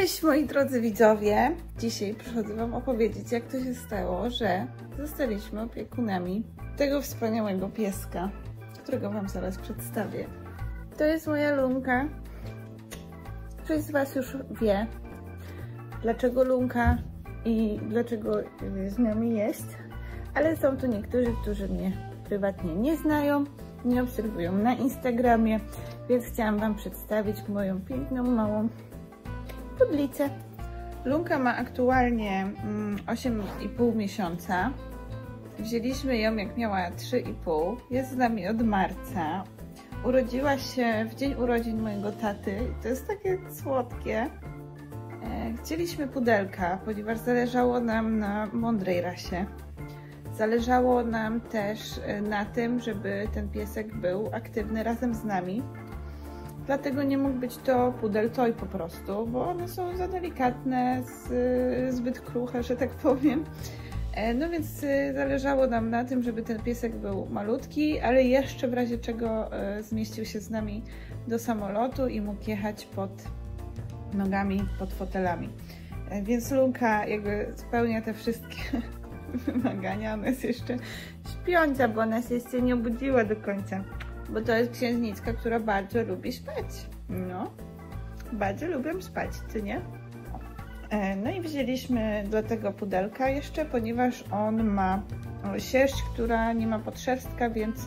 Cześć moi drodzy widzowie! Dzisiaj przychodzę Wam opowiedzieć, jak to się stało, że zostaliśmy opiekunami tego wspaniałego pieska, którego Wam zaraz przedstawię. To jest moja Lunka. Część z Was już wie, dlaczego Lunka i dlaczego z nami jest, ale są tu niektórzy, którzy mnie prywatnie nie znają, nie obserwują na Instagramie, więc chciałam Wam przedstawić moją piękną, małą pudlicę. Lunka ma aktualnie 8,5 miesiąca. Wzięliśmy ją jak miała 3,5. Jest z nami od marca. Urodziła się w dzień urodzin mojego taty. To jest takie słodkie. Chcieliśmy pudelka, ponieważ zależało nam na mądrej rasie. Zależało nam też na tym, żeby ten piesek był aktywny razem z nami. Dlatego nie mógł być to pudel toy po prostu, bo one są za delikatne, zbyt kruche, że tak powiem. No więc zależało nam na tym, żeby ten piesek był malutki, ale jeszcze w razie czego zmieścił się z nami do samolotu i mógł jechać pod nogami, pod fotelami. Więc Lunka jakby spełnia te wszystkie wymagania. Ona jest jeszcze śpiąca, bo ona się jeszcze nie obudziła do końca. Bo to jest księżniczka, która bardzo lubi spać. No, bardzo lubię spać, ty nie? No i wzięliśmy do tego pudelka jeszcze, ponieważ on ma sierść, która nie ma podszerstka, więc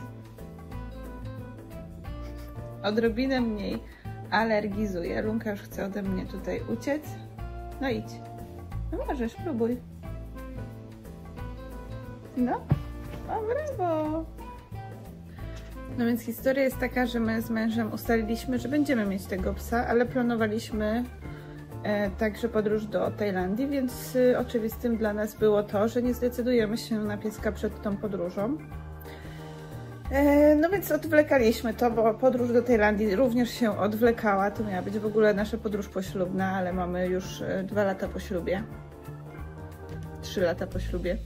odrobinę mniej alergizuje. Lunka już chce ode mnie tutaj uciec. No idź. No możesz, próbuj. No, o brawo! No więc historia jest taka, że my z mężem ustaliliśmy, że będziemy mieć tego psa, ale planowaliśmy także podróż do Tajlandii, więc oczywistym dla nas było to, że nie zdecydujemy się na pieska przed tą podróżą. No więc odwlekaliśmy to, bo podróż do Tajlandii również się odwlekała. To miała być w ogóle nasza podróż poślubna, ale mamy już 2 lata po ślubie. 3 lata po ślubie.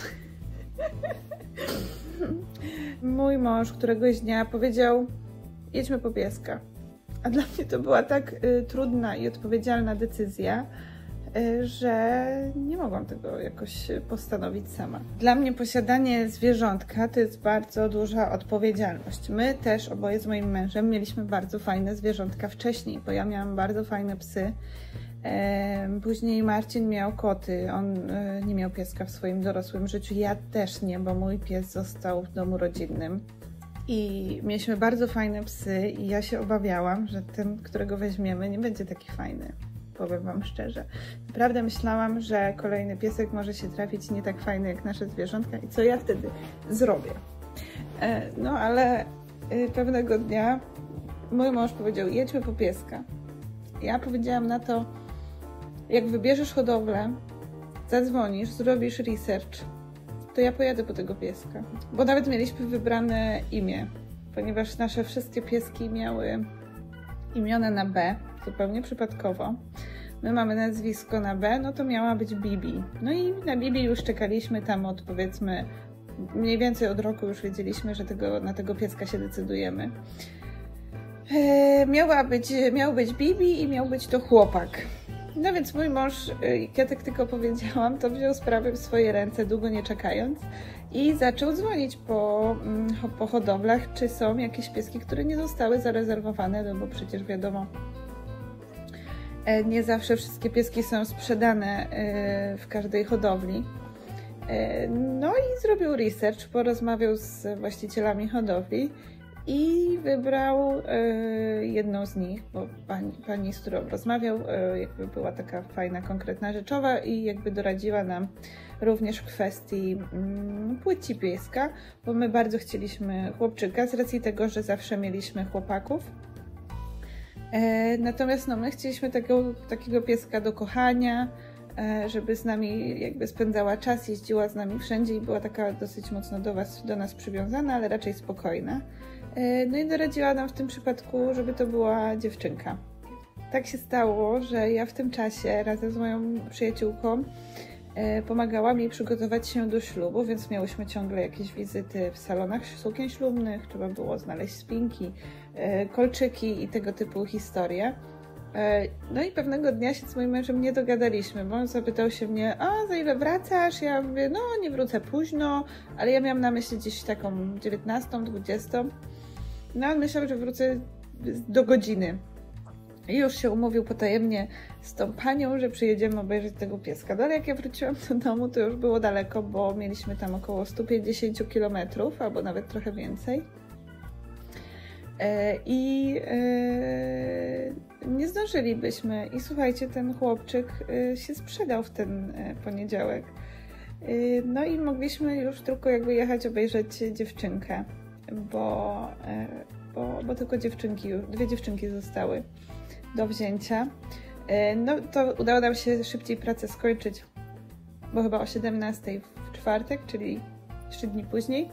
Mój mąż któregoś dnia powiedział: jedźmy po pieska. A dla mnie to była tak trudna i odpowiedzialna decyzja, że nie mogłam tego jakoś postanowić sama. Dla mnie posiadanie zwierzątka to jest bardzo duża odpowiedzialność. My też oboje z moim mężem mieliśmy bardzo fajne zwierzątka wcześniej, bo ja miałam bardzo fajne psy. Później Marcin miał koty, on nie miał pieska w swoim dorosłym życiu, ja też nie, bo mój pies został w domu rodzinnym. I mieliśmy bardzo fajne psy i ja się obawiałam, że ten, którego weźmiemy, nie będzie taki fajny. Powiem Wam szczerze. Naprawdę myślałam, że kolejny piesek może się trafić nie tak fajny jak nasze zwierzątka i co ja wtedy zrobię. No ale pewnego dnia mój mąż powiedział: jedźmy po pieska. Ja powiedziałam na to: jak wybierzesz hodowlę, zadzwonisz, zrobisz research, to ja pojadę po tego pieska. Bo nawet mieliśmy wybrane imię, ponieważ nasze wszystkie pieski miały imiona na B, zupełnie przypadkowo. My mamy nazwisko na B, no to miała być Bibi. No i na Bibi już czekaliśmy tam od, powiedzmy, mniej więcej od roku już wiedzieliśmy, że na tego pieska się decydujemy. Miał być Bibi i miał być to chłopak. No więc mój mąż, jak ja tak tylko powiedziałam, to wziął sprawę w swoje ręce, długo nie czekając, i zaczął dzwonić po hodowlach, czy są jakieś pieski, które nie zostały zarezerwowane, no bo przecież wiadomo, nie zawsze wszystkie pieski są sprzedane w każdej hodowli. No i zrobił research, porozmawiał z właścicielami hodowli i wybrał jedną z nich, bo pani, z którą rozmawiał, jakby była taka fajna, konkretna rzeczowa i jakby doradziła nam również w kwestii płci pieska, bo my bardzo chcieliśmy chłopczyka z racji tego, że zawsze mieliśmy chłopaków. Natomiast no, my chcieliśmy takiego pieska do kochania, żeby z nami jakby spędzała czas, jeździła z nami wszędzie i była taka dosyć mocno do nas przywiązana, ale raczej spokojna. No i doradziła nam w tym przypadku, żeby to była dziewczynka. Tak się stało, że ja w tym czasie razem z moją przyjaciółką pomagałam jej przygotować się do ślubu, więc miałyśmy ciągle jakieś wizyty w salonach sukien ślubnych, trzeba było znaleźć spinki, kolczyki i tego typu historie. No i pewnego dnia się z moim mężem nie dogadaliśmy, bo on zapytał się mnie, a za ile wracasz? Ja mówię, no nie wrócę późno, ale ja miałam na myśli gdzieś taką 19, 20. No on myślał, że wrócę do godziny. I już się umówił potajemnie z tą panią, że przyjedziemy obejrzeć tego pieska. No ale jak ja wróciłam do domu, to już było daleko, bo mieliśmy tam około 150 km, albo nawet trochę więcej. Nie zdążylibyśmy. I słuchajcie, ten chłopczyk się sprzedał w ten poniedziałek. No i mogliśmy już tylko jakby jechać obejrzeć dziewczynkę, bo tylko dwie dziewczynki zostały do wzięcia. No to udało nam się szybciej pracę skończyć, bo chyba o 17 w czwartek, czyli 3 dni później.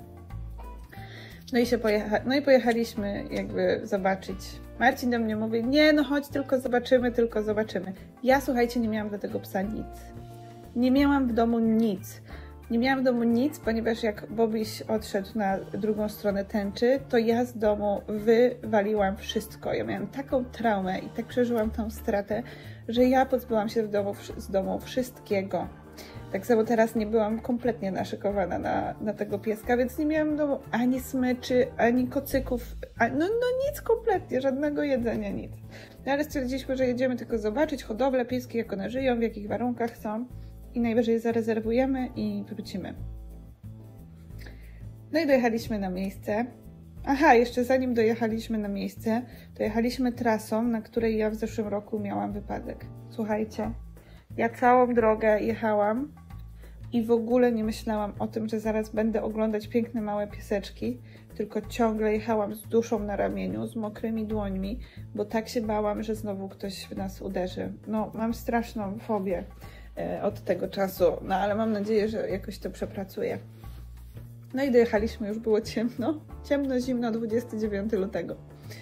No i pojechaliśmy jakby zobaczyć. Marcin do mnie mówi, nie no chodź, tylko zobaczymy. Ja, słuchajcie, nie miałam dla tego psa nic. Nie miałam w domu nic. Nie miałam w domu nic, ponieważ jak Bobiś odszedł na drugą stronę tęczy, to ja z domu wywaliłam wszystko. Ja miałam taką traumę i tak przeżyłam tą stratę, że ja pozbyłam się z domu wszystkiego. Tak samo teraz nie byłam kompletnie naszykowana na tego pieska, więc nie miałam w domu ani smyczy, ani kocyków, no nic kompletnie, żadnego jedzenia, nic. No ale stwierdziliśmy, że jedziemy tylko zobaczyć hodowlę pieski, jak one żyją, w jakich warunkach są i najwyżej zarezerwujemy i wrócimy. No i dojechaliśmy na miejsce. Aha, jeszcze zanim dojechaliśmy na miejsce, to jechaliśmy trasą, na której ja w zeszłym roku miałam wypadek. Słuchajcie, ja całą drogę jechałam i w ogóle nie myślałam o tym, że zaraz będę oglądać piękne małe pieseczki, tylko ciągle jechałam z duszą na ramieniu, z mokrymi dłońmi, bo tak się bałam, że znowu ktoś w nas uderzy. No, mam straszną fobię od tego czasu, no ale mam nadzieję, że jakoś to przepracuję. No i dojechaliśmy, już było ciemno, zimno, 29 lutego.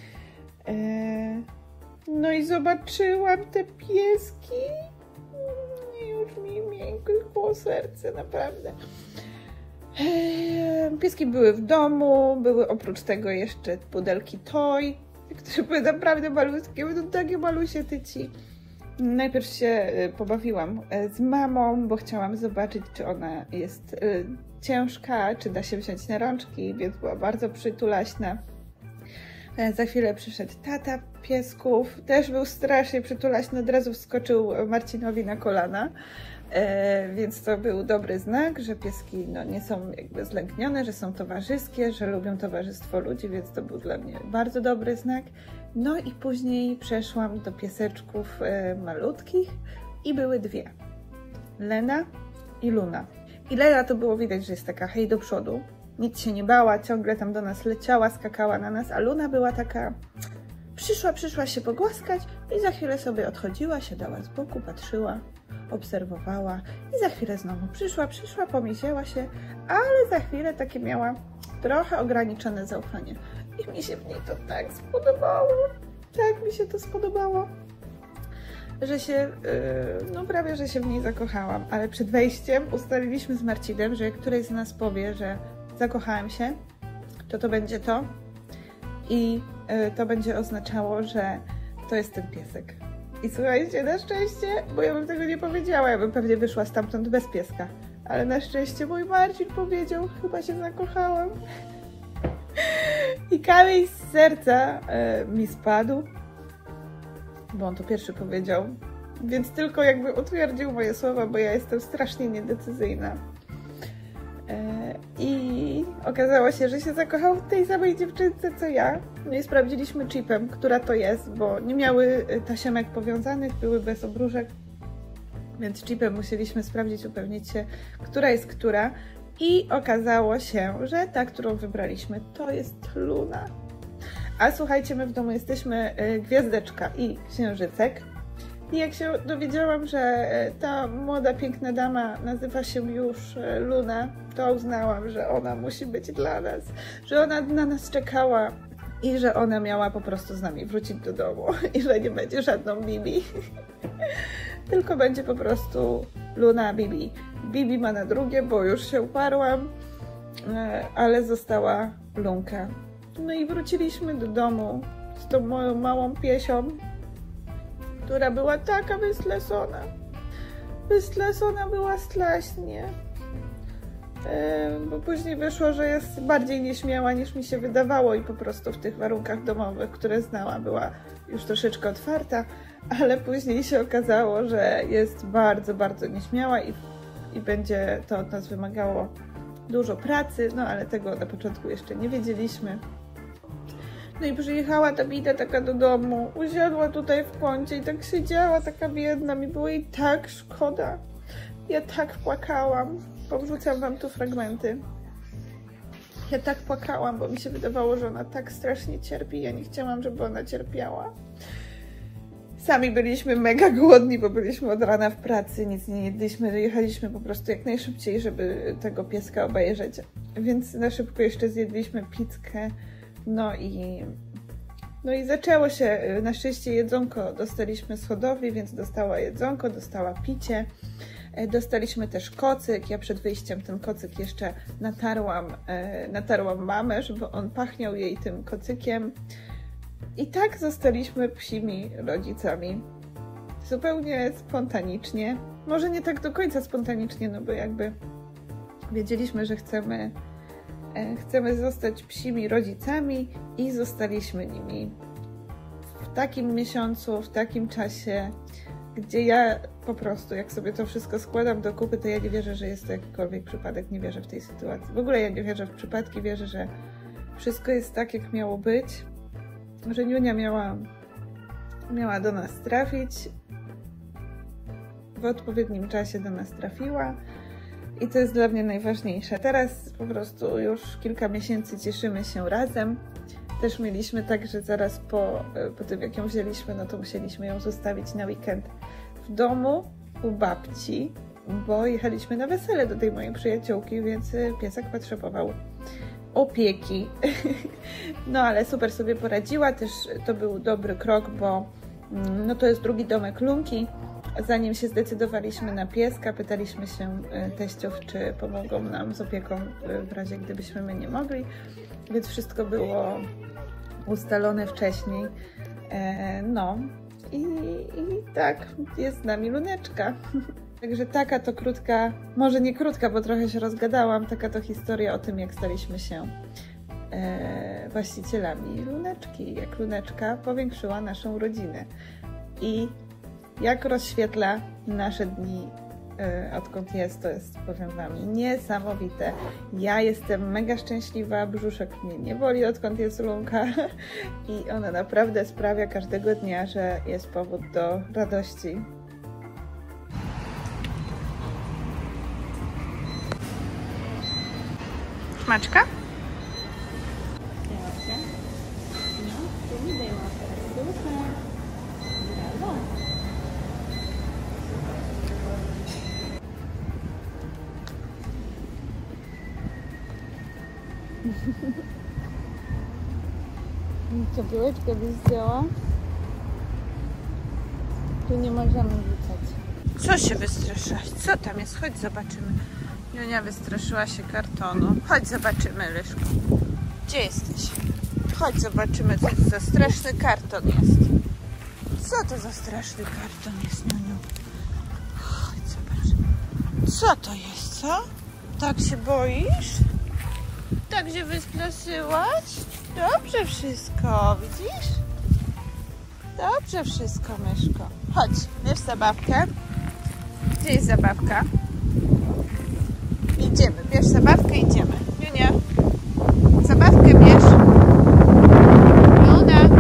No i zobaczyłam te pieski. Już mi miękło serce, naprawdę. Pieski były w domu, były oprócz tego jeszcze pudelki toy, które były naprawdę malutkie, były takie malusie tyci. Najpierw się pobawiłam z mamą, bo chciałam zobaczyć, czy ona jest ciężka, czy da się wziąć na rączki, więc była bardzo przytulaśna. Za chwilę przyszedł tata piesków, też był strasznie przytulaśny, od razu wskoczył Marcinowi na kolana, więc to był dobry znak, że pieski nie są jakby zlęknione, że są towarzyskie, że lubią towarzystwo ludzi, więc to był dla mnie bardzo dobry znak. No i później przeszłam do pieseczków malutkich i były dwie, Lena i Luna. I Lena to było widać, że jest taka hej do przodu, nic się nie bała, ciągle tam do nas leciała, skakała na nas, a Luna była taka, przyszła się pogłaskać i za chwilę sobie odchodziła, siadała z boku, patrzyła, obserwowała i za chwilę znowu przyszła, pomieściła się, ale za chwilę takie miała trochę ograniczone zaufanie. I mi się w niej to tak spodobało, tak mi się to spodobało, że się, prawie, że się w niej zakochałam, ale przed wejściem ustaliliśmy z Marcinem, że jak któreś z nas powie, że zakochałem się, to będzie to i to będzie oznaczało, że to jest ten piesek. I słuchajcie, na szczęście, bo ja bym tego nie powiedziała, ja bym pewnie wyszła stamtąd bez pieska, ale na szczęście mój Marcin powiedział, chyba się zakochałam. I kamień z serca mi spadł, bo on to pierwszy powiedział, więc tylko jakby utwierdził moje słowa, bo ja jestem strasznie niedecyzyjna. I okazało się, że się zakochał w tej samej dziewczynce co ja. No i sprawdziliśmy chipem, która to jest, bo nie miały tasiemek powiązanych, były bez obruszek, więc chipem musieliśmy sprawdzić, upewnić się, która jest która. I okazało się, że ta, którą wybraliśmy, to jest Luna. A słuchajcie, my w domu jesteśmy Gwiazdeczka i Księżycek. I jak się dowiedziałam, że ta młoda, piękna dama nazywa się już Luna, to uznałam, że ona musi być dla nas, że ona na nas czekała i że ona miała po prostu z nami wrócić do domu i że nie będzie żadną Bibi, tylko będzie po prostu Luna Bibi. Bibi ma na drugie, bo już się uparłam, ale została Lunka. No i wróciliśmy do domu z tą moją małą piesią która była taka wyslesona. Wyslesona była strasznie. Bo później wyszło, że jest bardziej nieśmiała niż mi się wydawało i po prostu w tych warunkach domowych, które znała, była już troszeczkę otwarta, ale później się okazało, że jest bardzo, bardzo nieśmiała i będzie to od nas wymagało dużo pracy, no ale tego na początku jeszcze nie wiedzieliśmy. No i przyjechała ta bida taka do domu, usiadła tutaj w kącie i tak siedziała, taka biedna, mi było jej tak szkoda. Ja tak płakałam, powrzucam wam tu fragmenty. Ja tak płakałam, bo mi się wydawało, że ona tak strasznie cierpi, ja nie chciałam, żeby ona cierpiała. Sami byliśmy mega głodni, bo byliśmy od rana w pracy, nic nie jedliśmy, jechaliśmy po prostu jak najszybciej, żeby tego pieska obejrzeć. Więc na szybko jeszcze zjedliśmy pizzkę, no i zaczęło się. Na szczęście jedzonko dostaliśmy z hodowli, więc dostała jedzonko, dostała picie. Dostaliśmy też kocyk. Ja przed wyjściem ten kocyk jeszcze natarłam mamę, żeby on pachniał jej tym kocykiem. I tak zostaliśmy psimi rodzicami. Zupełnie spontanicznie. Może nie tak do końca spontanicznie, no bo jakby wiedzieliśmy, że chcemy zostać psimi rodzicami i zostaliśmy nimi w takim miesiącu, w takim czasie, gdzie ja po prostu, jak sobie to wszystko składam do kupy, to ja nie wierzę, że jest to jakikolwiek przypadek, nie wierzę w tej sytuacji. W ogóle ja nie wierzę w przypadki, wierzę, że wszystko jest tak, jak miało być, że Niunia miała do nas trafić, w odpowiednim czasie do nas trafiła i to jest dla mnie najważniejsze. Teraz po prostu już kilka miesięcy cieszymy się razem. Też mieliśmy tak, że zaraz po tym, jak ją wzięliśmy, no to musieliśmy ją zostawić na weekend w domu u babci, bo jechaliśmy na wesele do tej mojej przyjaciółki, więc piesek potrzebował opieki. No ale super sobie poradziła, też to był dobry krok, bo no to jest drugi domek Lunki. Zanim się zdecydowaliśmy na pieska, pytaliśmy się teściów, czy pomogą nam z opieką w razie gdybyśmy my nie mogli, więc wszystko było ustalone wcześniej. No i tak, jest z nami Luneczka. Także taka to krótka, może nie krótka, bo trochę się rozgadałam, taka to historia o tym, jak staliśmy się właścicielami Luneczki, jak Luneczka powiększyła naszą rodzinę i jak rozświetla nasze dni, odkąd jest, to jest, powiem wam, niesamowite. Ja jestem mega szczęśliwa, brzuszek mnie nie boli, odkąd jest Lunka i ona naprawdę sprawia każdego dnia, że jest powód do radości. Smaczka? Co, piłeczkę byś zdjęła? Tu nie możemy rzucać. Co się wystraszyłaś? Co tam jest? Chodź zobaczymy. Niunia wystraszyła się kartonu. Chodź zobaczymy, Ryszko. Gdzie jesteś? Chodź zobaczymy, co to za straszny karton jest. Co to za straszny karton jest, Niuniu? Chodź zobaczymy. Co to jest, co? Tak się boisz? Tak się wystraszyłaś? Dobrze wszystko, widzisz? Dobrze wszystko, myszko. Chodź, bierz zabawkę. Gdzie jest zabawka? Idziemy, bierz zabawkę, idziemy. Niunia, zabawkę bierz. Luna,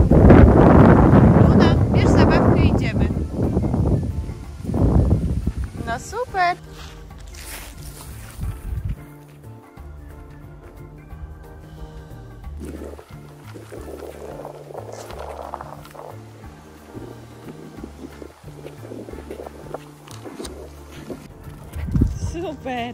bierz zabawkę, idziemy. No super. Super!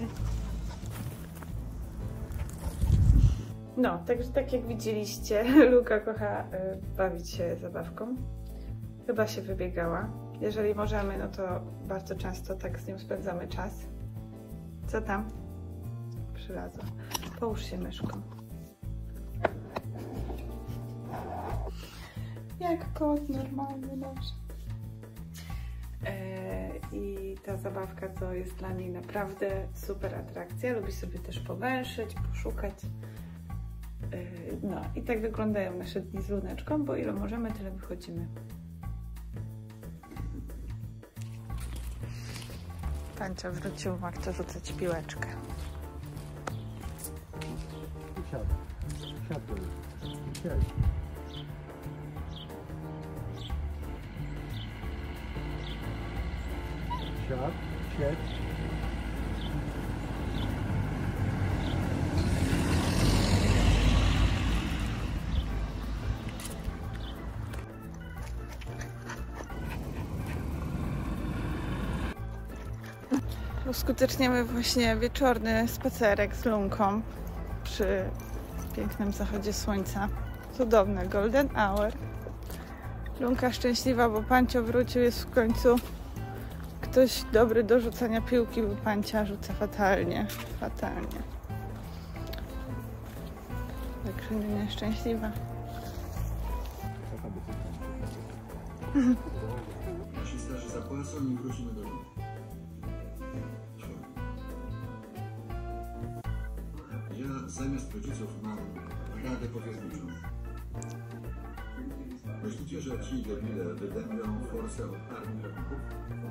No, także tak jak widzieliście, Luka kocha bawić się zabawką. Chyba się wybiegała. Jeżeli możemy, no to bardzo często tak z nią spędzamy czas. Co tam? Przylazła. Połóż się, myszką. Jak kot normalny, dobrze. I ta zabawka to jest dla niej naprawdę super atrakcja. Lubi sobie też powęszyć, poszukać. No i tak wyglądają nasze dni z Luneczką, bo ile możemy, tyle wychodzimy. Pancia wrócił, ma kto rzucać piłeczkę. Siad. Sied. Uskuteczniamy właśnie wieczorny spacerek z Lunką przy pięknym zachodzie słońca. Cudowne golden hour. Lunka szczęśliwa, bo Pancio wrócił, jest w końcu ktoś dobry do rzucania piłki, bo Pancia rzuca fatalnie. Także nieszczęśliwa. Nasi starzy zapłacą i wrócimy do domu. Ja zamiast rodziców mam radę powierniczą. Myślicie, że ci debile wydębią forsę od armii rachunków?